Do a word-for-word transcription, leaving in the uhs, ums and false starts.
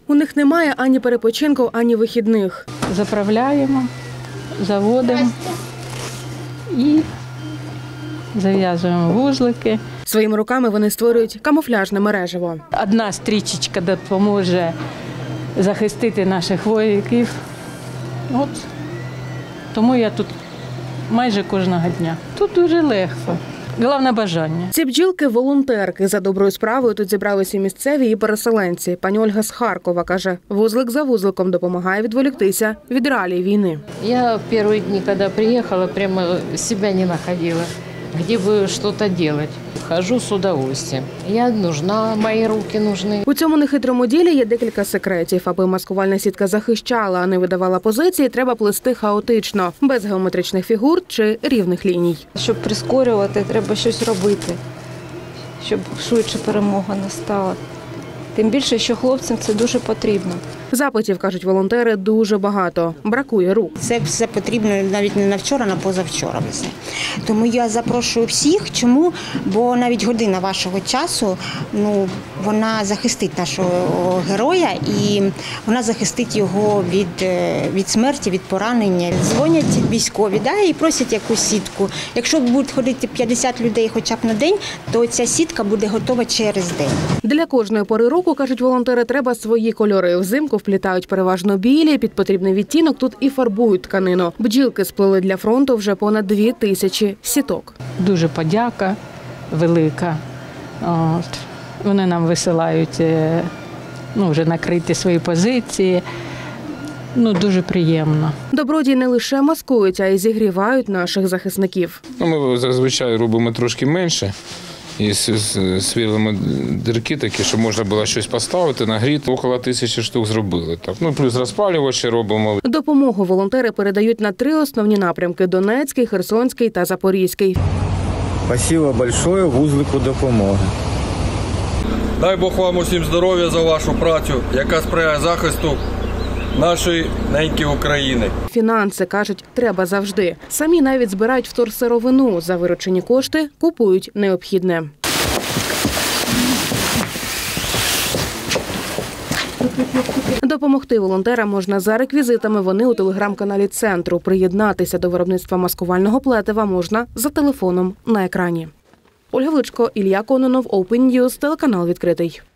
У них немає ані перепочинку, ані вихідних. Заправляємо, заводимо і зав'язуємо вузлики. Своїми руками вони створюють камуфляжне мережево. Одна стрічечка допоможе захистити наших вояків. От. Тому я тут майже кожного дня. Тут дуже легко. Головне бажання. Ці бджілки – волонтерки. За доброю справою тут зібралися місцеві і переселенці. Пані Ольга з Харкова каже, вузлик за вузликом допомагає відволіктися від реалій війни. Я в перші дні, коли приїхала, прямо себе не знаходила, де би щось робити. Хожу з удовольствием. Я нужна, мої руки нужны. У цьому нехитрому ділі є декілька секретів. Аби маскувальна сітка захищала, а не видавала позиції, треба плести хаотично, без геометричних фігур чи рівних ліній. Щоб прискорювати, треба щось робити, щоб швидше перемога настала. Тим більше, що хлопцям це дуже потрібно. Запитів, кажуть волонтери, дуже багато. Бракує рук. Це все потрібно навіть не на вчора, а на позавчора. Все. Тому я запрошую всіх. Чому? Бо навіть година вашого часу, ну, вона захистить нашого героя і вона захистить його від, від смерті, від поранення. Дзвонять військові, да, і просять якусь сітку. Якщо будуть ходити п'ятдесят людей хоча б на день, то ця сітка буде готова через день. Для кожної пори року, кажуть волонтери, треба свої кольори. Взимку вплітають переважно білі, під потрібний відтінок тут і фарбують тканину. Бджілки сплели для фронту вже понад дві тисячі сіток. Дуже подяка велика. От. Вони нам висилають, ну, вже накриті свої позиції. Ну, дуже приємно. Добродії не лише маскують, а й зігрівають наших захисників. Ну, ми зазвичай робимо трошки менше. І свірлимо дірки такі, щоб можна було щось поставити, нагріти. Около тисячі штук зробили. Так. Ну, плюс розпалювачі робимо. Допомогу волонтери передають на три основні напрямки – Донецький, Херсонський та Запорізький. Спасибо большое вузлику допомоги. Дай Бог вам усім здоров'я за вашу працю, яка сприяє захисту нашої неньки України. Фінанси, кажуть, треба завжди. Самі навіть збирають вторсировину. За виручені кошти купують необхідне. Допомогти волонтерам можна за реквізитами. Вони у телеграм-каналі центру. Приєднатися до виробництва маскувального плетива можна за телефоном на екрані. Ольга Вличко, Ілля Кононов, Open News, телеканал відкритий.